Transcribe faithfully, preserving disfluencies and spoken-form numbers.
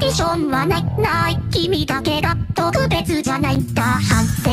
ディションはないない君だけが特別じゃないんだ反